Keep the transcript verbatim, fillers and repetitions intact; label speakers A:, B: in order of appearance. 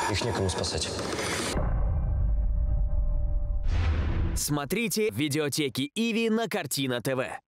A: Их некому спасать.
B: Смотрите в видеотеке Иви на Картина ТВ.